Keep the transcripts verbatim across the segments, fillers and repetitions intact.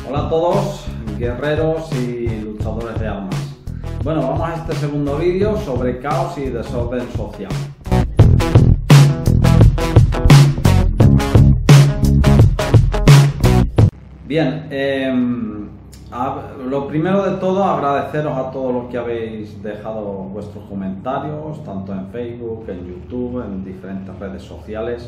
Hola a todos, guerreros y luchadores de armas. Bueno, vamos a este segundo vídeo sobre caos y desorden social. Bien, eh, lo primero de todo, agradeceros a todos los que habéis dejado vuestros comentarios, tanto en Facebook, en YouTube, en diferentes redes sociales.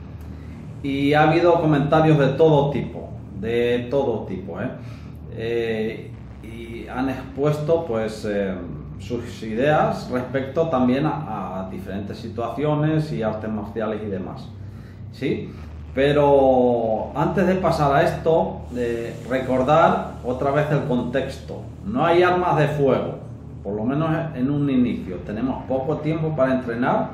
Y ha habido comentarios de todo tipo, de todo tipo, ¿eh? Eh, y han expuesto pues eh, sus ideas respecto también a, a diferentes situaciones y artes marciales y demás, ¿sí? Pero antes de pasar a esto, eh, recordar otra vez el contexto. No hay armas de fuego, por lo menos en un inicio. Tenemos poco tiempo para entrenar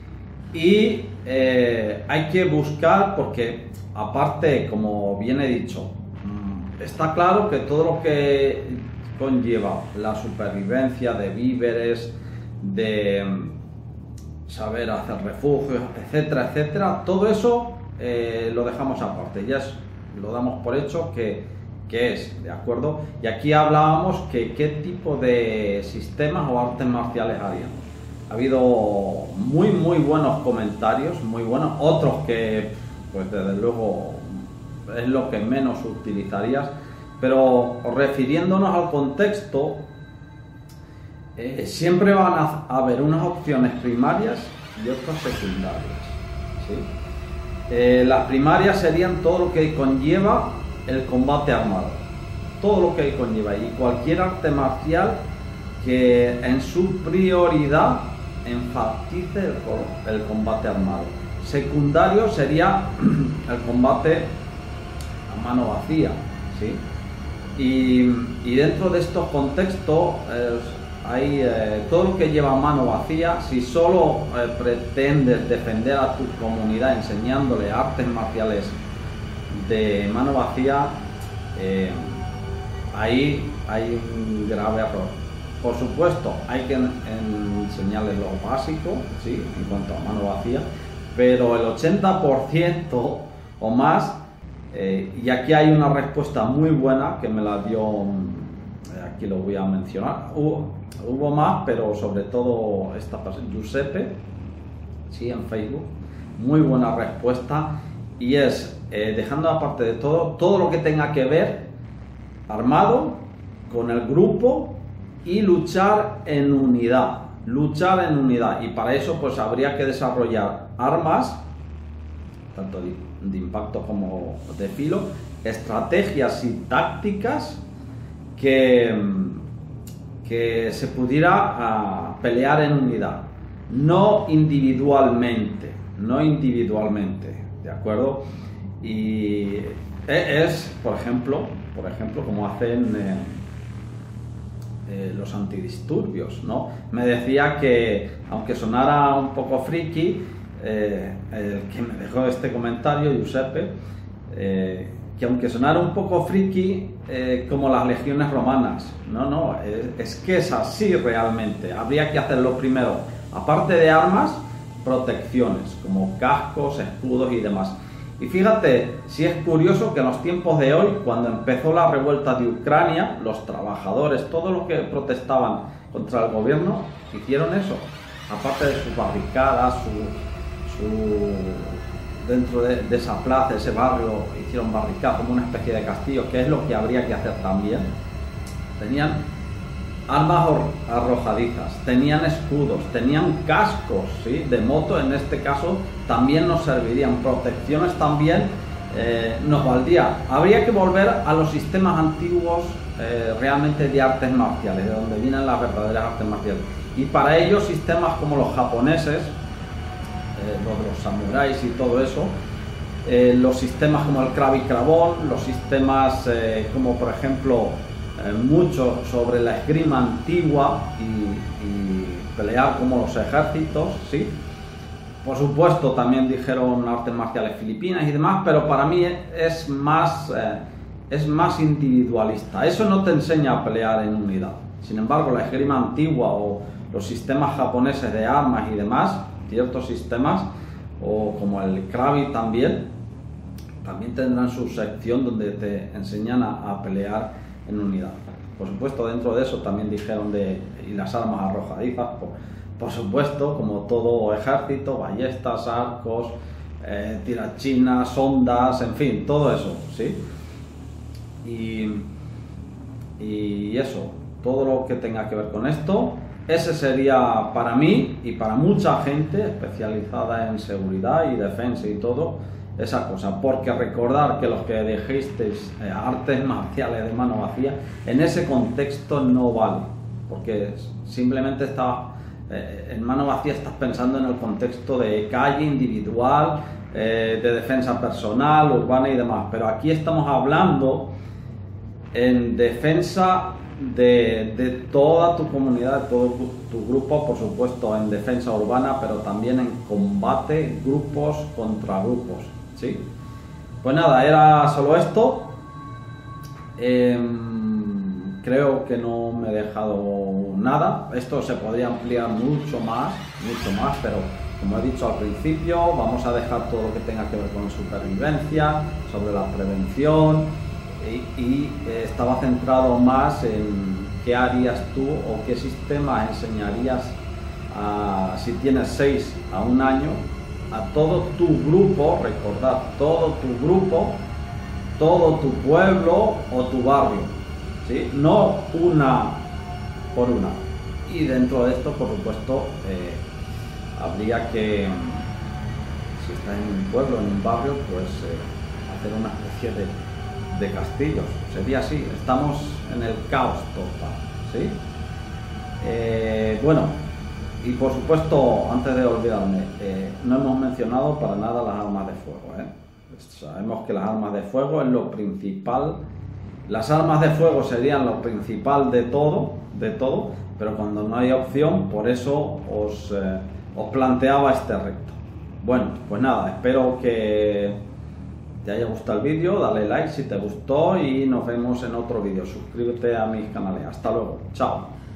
y eh, hay que buscar, porque aparte, como bien he dicho, está claro que todo lo que conlleva la supervivencia de víveres, de saber hacer refugios, etcétera, etcétera, todo eso eh, lo dejamos aparte, ya es, lo damos por hecho que, que es, ¿de acuerdo? Y aquí hablábamos que qué tipo de sistemas o artes marciales haríamos. Ha habido muy muy buenos comentarios, muy buenos, otros que pues desde luego es lo que menos utilizarías, pero refiriéndonos al contexto, eh, siempre van a haber unas opciones primarias y otras secundarias, ¿sí? Eh, las primarias serían todo lo que conlleva el combate armado, todo lo que conlleva, y cualquier arte marcial que en su prioridad enfatice el, el combate armado. Secundario sería el combate a mano vacía, ¿sí? Y, y dentro de estos contextos eh, hay eh, todo lo que lleva mano vacía. Si solo eh, pretendes defender a tu comunidad enseñándole artes marciales de mano vacía, eh, ahí hay un grave error. Por supuesto, hay que en, enseñarles lo básico, ¿sí? En cuanto a mano vacía, pero el ochenta por ciento o más, eh, y aquí hay una respuesta muy buena que me la dio, eh, aquí lo voy a mencionar, hubo, hubo más, pero sobre todo esta persona, Giuseppe, sí, en Facebook, muy buena respuesta, y es, eh, dejando aparte de todo, todo lo que tenga que ver armado con el grupo y luchar en unidad, luchar en unidad, y para eso pues habría que desarrollar armas, tanto de, de impacto como de filo, estrategias y tácticas que, que se pudiera uh, pelear en unidad, no individualmente, no individualmente, ¿de acuerdo? Y es, por ejemplo, por ejemplo, como hacen eh, Eh, los antidisturbios, ¿no? Me decía que, aunque sonara un poco friki, eh, el que me dejó este comentario, Giuseppe, eh, que aunque sonara un poco friki, eh, como las legiones romanas, no, no, es, es que es así realmente. Habría que hacerlo primero, aparte de armas, protecciones, como cascos, escudos y demás. Y fíjate, si es curioso que en los tiempos de hoy, cuando empezó la revuelta de Ucrania, los trabajadores, todos los que protestaban contra el gobierno, hicieron eso. Aparte de sus barricadas, su, su, dentro de, de esa plaza, ese barrio, hicieron barricadas como una especie de castillo, que es lo que habría que hacer también. Tenían armas arrojadizas, tenían escudos, tenían cascos, ¿sí? De moto, en este caso también nos servirían, protecciones también eh, nos valdría. Habría que volver a los sistemas antiguos eh, realmente de artes marciales, de donde vienen las verdaderas artes marciales, y para ello sistemas como los japoneses, eh, los, los samuráis y todo eso, eh, los sistemas como el Krav y Kravón, los sistemas eh, como por ejemplo Eh, mucho sobre la esgrima antigua y, y pelear como los ejércitos, ¿sí? Por supuesto también dijeron artes marciales filipinas y demás, pero para mí es más, eh, es más individualista. Eso no te enseña a pelear en unidad. Sin embargo, la esgrima antigua o los sistemas japoneses de armas y demás, ciertos sistemas, o como el Krav también, también tendrán su sección donde te enseñan a, a pelear en unidad. Por supuesto, dentro de eso también dijeron de y las armas arrojadizas, por, por supuesto, como todo ejército, ballestas, arcos, eh, tirachinas, sondas, en fin, todo eso, ¿sí? Y, y eso, todo lo que tenga que ver con esto, ese sería para mí y para mucha gente especializada en seguridad y defensa y todo, esa cosa, porque recordar que los que dijisteis eh, artes marciales de mano vacía, en ese contexto no vale, porque simplemente está, eh, en mano vacía estás pensando en el contexto de calle individual, eh, de defensa personal, urbana y demás, pero aquí estamos hablando en defensa de, de toda tu comunidad, de todo tu grupo, por supuesto en defensa urbana, pero también en combate grupos contra grupos. ¿Sí? Pues nada, era solo esto. Eh, creo que no me he dejado nada. Esto se podría ampliar mucho más, mucho más, pero como he dicho al principio, vamos a dejar todo lo que tenga que ver con supervivencia, sobre la prevención y, y eh, estaba centrado más en qué harías tú o qué sistema enseñarías a, si tienes seis a un año, a todo tu grupo, recordad, todo tu grupo, todo tu pueblo o tu barrio, ¿sí? No una por una. Y dentro de esto, por supuesto, eh, habría que, si está en un pueblo, en un barrio, pues eh, hacer una especie de, de castillos. Sería así, estamos en el caos total, ¿sí? Eh, bueno, y por supuesto, antes de olvidarme, eh, no hemos mencionado para nada las armas de fuego, ¿eh? Sabemos que las armas de fuego es lo principal. Las armas de fuego serían lo principal de todo, de todo, pero cuando no hay opción, por eso os, eh, os planteaba este reto. Bueno, pues nada, espero que te haya gustado el vídeo, dale like si te gustó y nos vemos en otro vídeo. Suscríbete a mis canales. Hasta luego, chao.